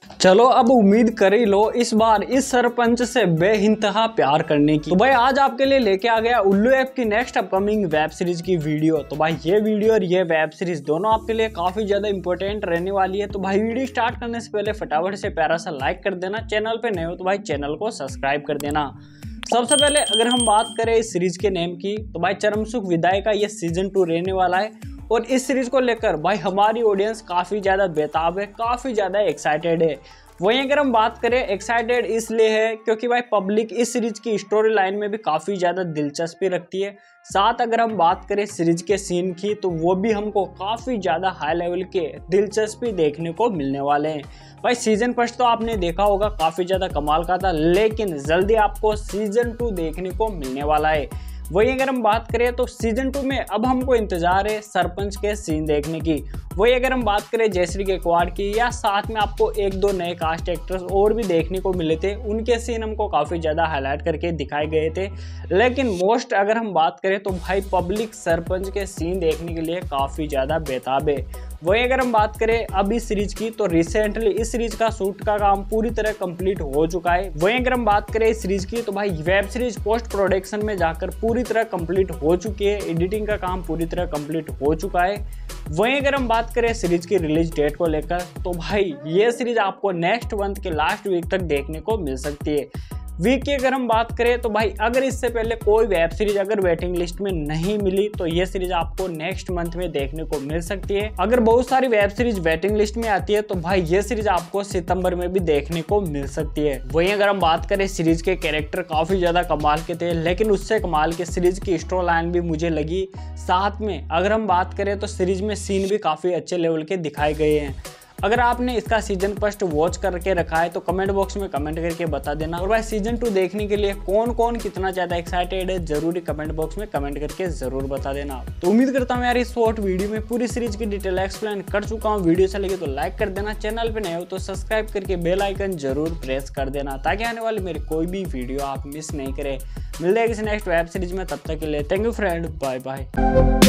चलो अब उम्मीद कर ही लो इस बार इस सरपंच से बेइंतहा प्यार करने की। तो भाई आज आपके लिए लेके आ गया उल्लू ऐप की नेक्स्ट अपकमिंग वेब सीरीज की वीडियो। तो भाई ये वीडियो और ये वेब सीरीज दोनों आपके लिए काफी ज्यादा इंपॉर्टेंट रहने वाली है। तो भाई वीडियो स्टार्ट करने से पहले फटाफट से प्यारा सा लाइक कर देना, चैनल पे नए हो तो भाई चैनल को सब्सक्राइब कर देना। सबसे पहले अगर हम बात करें इस सीरीज के नेम की तो भाई चरमसुख विदाई का ये सीजन 2 रहने वाला है। और इस सीरीज को लेकर भाई हमारी ऑडियंस काफ़ी ज़्यादा बेताब है, काफ़ी ज़्यादा एक्साइटेड है। वहीं अगर हम बात करें एक्साइटेड इसलिए है क्योंकि भाई पब्लिक इस सीरीज की स्टोरी लाइन में भी काफ़ी ज़्यादा दिलचस्पी रखती है। साथ अगर हम बात करें सीरीज के सीन की तो वो भी हमको काफ़ी ज़्यादा हाई लेवल के दिलचस्पी देखने को मिलने वाले हैं। भाई सीजन फर्स्ट तो आपने देखा होगा काफ़ी ज़्यादा कमाल का था, लेकिन जल्दी आपको सीजन 2 देखने को मिलने वाला है। वहीं अगर हम बात करें तो सीजन 2 में अब हमको इंतजार है सरपंच के सीन देखने की। वही अगर हम बात करें जयश्री गायकवाड़ की, या साथ में आपको एक दो नए कास्ट एक्टर्स और भी देखने को मिले थे, उनके सीन हमको काफ़ी ज़्यादा हाईलाइट करके दिखाए गए थे। लेकिन मोस्ट अगर हम बात करें तो भाई पब्लिक सरपंच के सीन देखने के लिए काफ़ी ज़्यादा बेताब है। वहीं अगर हम बात करें अब इस सीरीज की तो रिसेंटली इस सीरीज का शूट का काम पूरी तरह कंप्लीट हो चुका है। वहीं अगर हम बात करें इस सीरीज की तो भाई वेब सीरीज पोस्ट प्रोडक्शन में जाकर पूरी तरह कंप्लीट हो चुकी है, एडिटिंग का काम पूरी तरह कंप्लीट हो चुका है। वहीं अगर हम बात करें सीरीज की रिलीज डेट को लेकर तो भाई ये सीरीज आपको नेक्स्ट मंथ के लास्ट वीक तक देखने को मिल सकती है। वीक की अगर हम बात करें तो भाई अगर इससे पहले कोई वेब सीरीज अगर वेटिंग लिस्ट में नहीं मिली तो ये सीरीज आपको नेक्स्ट मंथ में देखने को मिल सकती है। अगर बहुत सारी वेब सीरीज वेटिंग लिस्ट में आती है तो भाई ये सीरीज आपको सितंबर में भी देखने को मिल सकती है। वहीं अगर हम बात करें सीरीज के कैरेक्टर काफी ज्यादा कमाल के थे, लेकिन उससे कमाल के सीरीज की स्टोरी लाइन भी मुझे लगी। साथ में अगर हम बात करें तो सीरीज में सीन भी काफी अच्छे लेवल के दिखाए गए हैं। अगर आपने इसका सीजन फर्स्ट वॉच करके रखा है तो कमेंट बॉक्स में कमेंट करके बता देना। और भाई सीजन 2 देखने के लिए कौन कौन कितना ज्यादा एक्साइटेड है जरूरी कमेंट बॉक्स में कमेंट करके जरूर बता देना। तो उम्मीद करता हूँ यार इस शॉर्ट वीडियो में पूरी सीरीज की डिटेल एक्सप्लेन कर चुका हूँ। वीडियो अच्छा लगे तो लाइक कर देना, चैनल पे नए हो तो सब्सक्राइब करके बेल आइकन जरूर प्रेस कर देना ताकि आने वाली मेरी कोई भी वीडियो आप मिस नहीं करें। मिलते हैं किसी नेक्स्ट वेब सीरीज में, तब तक के लिए thank you friend, bye bye.